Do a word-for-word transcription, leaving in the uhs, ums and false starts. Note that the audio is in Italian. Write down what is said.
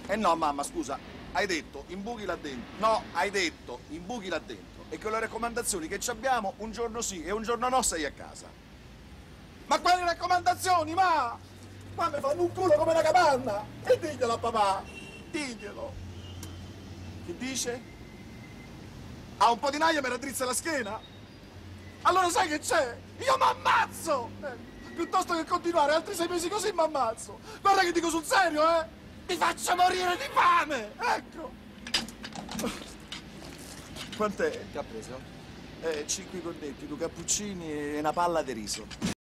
Eh no, mamma, scusa, hai detto imbuchi là dentro. No, hai detto imbuchi là dentro. E con le raccomandazioni che ci abbiamo, un giorno sì e un giorno no sei a casa. Ma quali raccomandazioni, ma? Ma mi fanno un culo come una capanna! E diglielo a papà! Diglielo! Che dice? Ha un po' di naia mi raddrizza la schiena? Allora sai che c'è? Io m'ammazzo! Eh, piuttosto che continuare altri sei mesi così m'ammazzo! Guarda che dico sul serio, eh! Ti faccio morire di fame! Ecco! Quant'è? Che ha preso? Eh, cinque cornetti, due cappuccini e una palla di riso.